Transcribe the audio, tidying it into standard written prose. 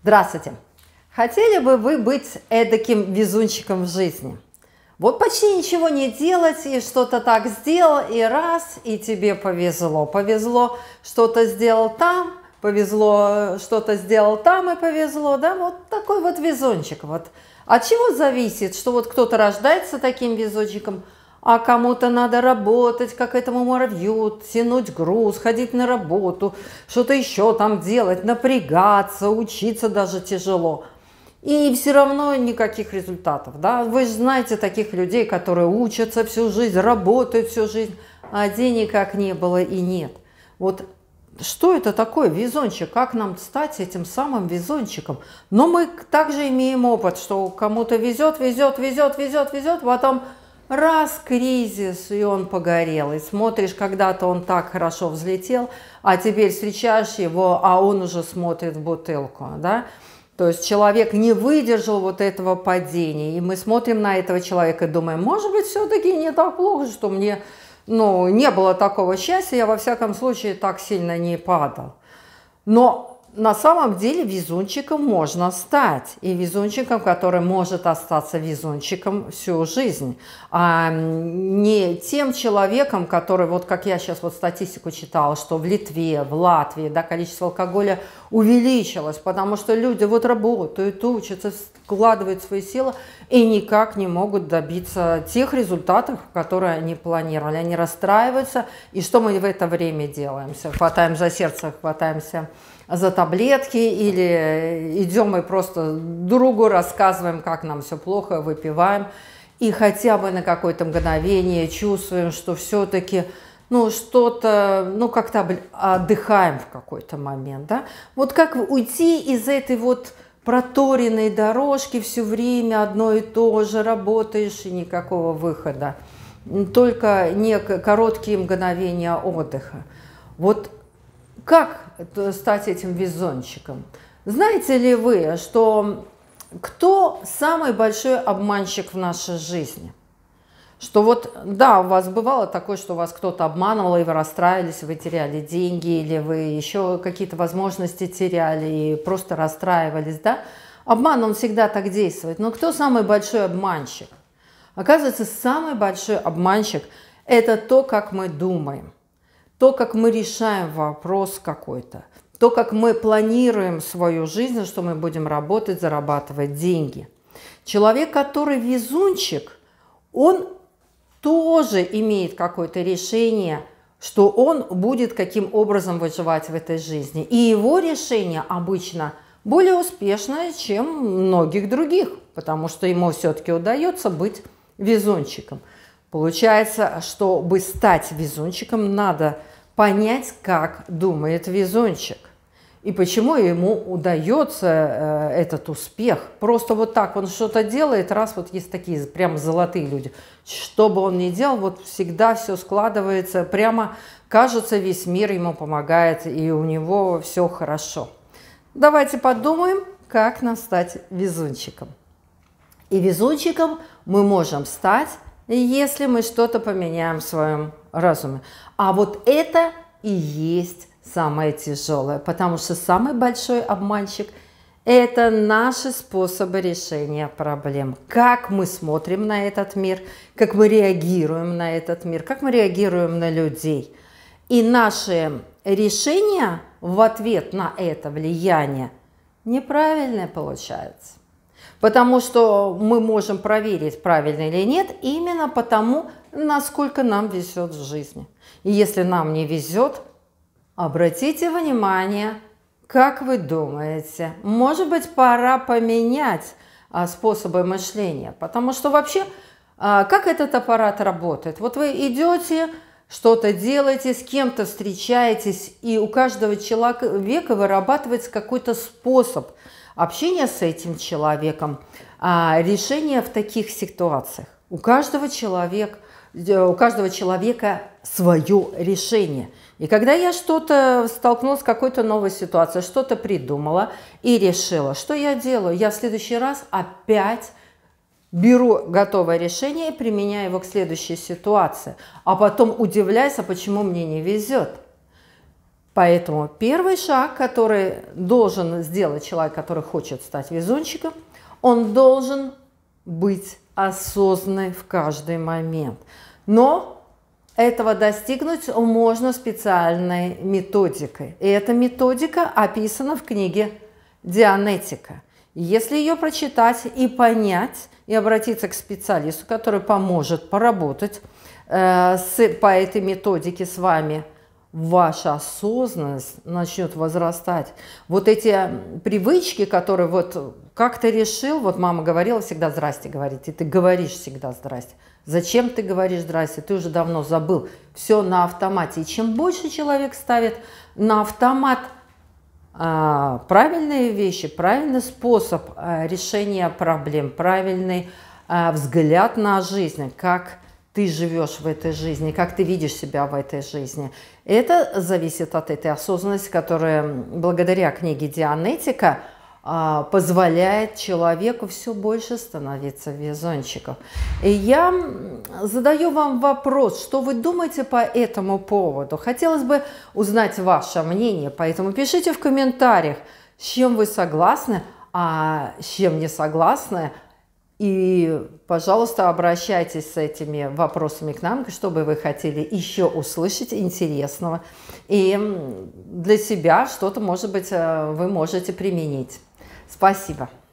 Здравствуйте! Хотели бы вы быть эдаким везунчиком в жизни? Вот почти ничего не делать, и что-то так сделал, и раз, и тебе повезло. Повезло, что-то сделал там, повезло, что-то сделал там, и повезло. Да? Вот такой вот везунчик. Вот. От чего зависит, что вот кто-то рождается таким везунчиком, а кому-то надо работать, как этому муравью, тянуть груз, ходить на работу, что-то еще там делать, напрягаться, учиться даже тяжело. И все равно никаких результатов. Да? Вы же знаете таких людей, которые учатся всю жизнь, работают всю жизнь, а денег как не было и нет. Вот что это такое везунчик? Как нам стать этим самым везунчиком? Но мы также имеем опыт, что кому-то везет, везет, везет, везет, везет, потом раз кризис, и он погорел. И смотришь, когда-то он так хорошо взлетел, а теперь встречаешь его, а он уже смотрит в бутылку. Да? То есть человек не выдержал вот этого падения. И мы смотрим на этого человека и думаем, может быть, все-таки не так плохо, что мне не было такого счастья, я во всяком случае так сильно не падал. Но на самом деле везунчиком можно стать. И везунчиком, который может остаться везунчиком всю жизнь. А не тем человеком, который, вот как я сейчас вот статистику читала, что в Литве, в Латвии, да, количество алкоголя увеличилось, потому что люди вот работают, учатся, вкладывают свои силы и никак не могут добиться тех результатов, которые они планировали. Они расстраиваются. И что мы в это время делаем? Хватаем за сердце, хватаемся за таблетки или идем и просто другу рассказываем, как нам все плохо, выпиваем. И хотя бы на какое-то мгновение чувствуем, что все-таки что-то, как-то отдыхаем в какой-то момент. Да? Вот как уйти из этой вот проторенной дорожки, все время одно и то же, работаешь и никакого выхода. Только не короткие мгновения отдыха. Вот как стать этим везунчиком? Знаете ли вы, что кто самый большой обманщик в нашей жизни? Что вот, да, у вас бывало такое, что вас кто-то обманывал, и вы расстраивались, вы теряли деньги, или вы еще какие-то возможности теряли и просто расстраивались, да? Обман, он всегда так действует. Но кто самый большой обманщик? Оказывается, самый большой обманщик – это то, как мы думаем. То, как мы решаем вопрос какой-то, то, как мы планируем свою жизнь, что мы будем работать, зарабатывать деньги. Человек, который везунчик, он тоже имеет какое-то решение, что он будет каким образом выживать в этой жизни. И его решение обычно более успешное, чем многих других, потому что ему все-таки удается быть везунчиком. Получается, чтобы стать везунчиком, надо понять, как думает везунчик. И почему ему удается этот успех. Просто вот так он что-то делает, раз вот есть такие прям золотые люди. Что бы он ни делал, вот всегда все складывается, прямо кажется, весь мир ему помогает, и у него все хорошо. Давайте подумаем, как нам стать везунчиком. И везунчиком мы можем стать, если мы что-то поменяем в своем разуме. А вот это и есть самое тяжелое, потому что самый большой обманщик – это наши способы решения проблем. Как мы смотрим на этот мир, как мы реагируем на этот мир, как мы реагируем на людей. И наши решения в ответ на это влияние неправильные получаются. Потому что мы можем проверить, правильно или нет, именно потому, насколько нам везет в жизни. И если нам не везет, обратите внимание, как вы думаете, может быть, пора поменять способы мышления. Потому что вообще, как этот аппарат работает? Вот вы идете, что-то делаете, с кем-то встречаетесь, и у каждого человека вырабатывается какой-то способ общения с этим человеком, решение в таких ситуациях. У каждого человека свое решение. И когда я столкнулась с какой-то новой ситуацией, что-то придумала и решила, что я делаю? Я в следующий раз опять беру готовое решение и применяю его к следующей ситуации. А потом удивляюсь, а почему мне не везет. Поэтому первый шаг, который должен сделать человек, который хочет стать везунчиком, он должен быть осознанный в каждый момент. Но этого достигнуть можно специальной методикой. И эта методика описана в книге «Дианетика». Если ее прочитать и понять, и обратиться к специалисту, который поможет поработать по этой методике с вами, ваша осознанность начнет возрастать. Вот эти привычки, которые вот как ты решил, вот мама говорила всегда «здрасте» говорить, и ты говоришь всегда «здрасте». Зачем ты говоришь «здрасте»? Ты уже давно забыл. Все на автомате. И чем больше человек ставит на автомат правильные вещи, правильный способ решения проблем, правильный взгляд на жизнь, как ты живешь в этой жизни, как ты видишь себя в этой жизни. Это зависит от этой осознанности, которая благодаря книге «Дианетика» позволяет человеку все больше становиться везунчиком. И я задаю вам вопрос, что вы думаете по этому поводу? Хотелось бы узнать ваше мнение, поэтому пишите в комментариях, с чем вы согласны, а с чем не согласны. И, пожалуйста, обращайтесь с этими вопросами к нам, что бы вы хотели еще услышать интересного. И для себя что-то, может быть, вы можете применить. Спасибо.